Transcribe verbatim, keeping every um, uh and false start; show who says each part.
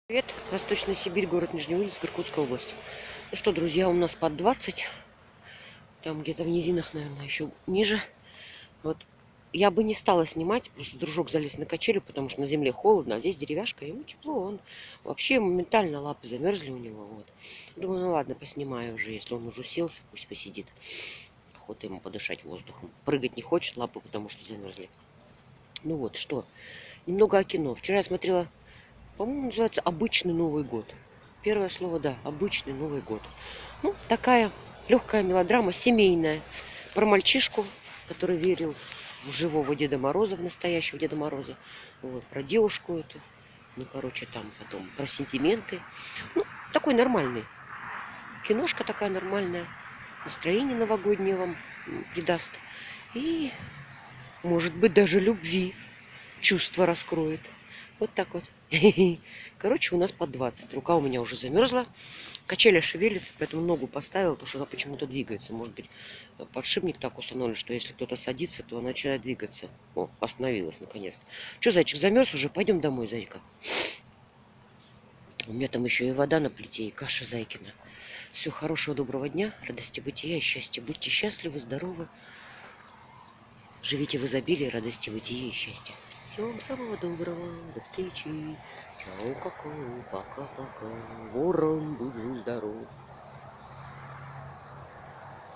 Speaker 1: Привет, Восточная Сибирь, город Нижнеудинск, Иркутская область. Ну что, друзья, у нас под двадцать. Там где-то в низинах, наверное, еще ниже. Вот. Я бы не стала снимать, просто дружок залез на качели, потому что на земле холодно, а здесь деревяшка, ему тепло. Он вообще моментально, лапы замерзли у него. Вот. Думаю, ну ладно, поснимаю уже, если он уже уселся, пусть посидит. Охота ему подышать воздухом. Прыгать не хочет лапы, потому что замерзли. Ну вот, что, немного о кино. Вчера я смотрела, по-моему, называется «Обычный Новый год». Первое слово, да, «Обычный Новый год». Ну, такая легкая мелодрама, семейная, про мальчишку, который верил в живого Деда Мороза, в настоящего Деда Мороза. Вот, про девушку эту. Ну, короче, там потом про сентименты. Ну, такой нормальный. Киношка такая нормальная. Настроение новогоднее вам придаст. И, может быть, даже любви чувства раскроет. Вот так вот. Короче, у нас под двадцать. Рука у меня уже замерзла. Качеля шевелится, поэтому ногу поставила, потому что она почему-то двигается. Может быть, подшипник так установлен, что если кто-то садится, то она начинает двигаться. О, остановилась наконец-то. Че, зайчик, замерз уже? Пойдем домой, зайка. У меня там еще и вода на плите, и каша зайкина. Все, хорошего, доброго дня, радости, бытия и счастья. Будьте счастливы, здоровы. Живите в изобилии, радости, бытия и счастья. Всего вам самого доброго. До встречи. Чао, какао, пока-пока. Ворон, будь здоров.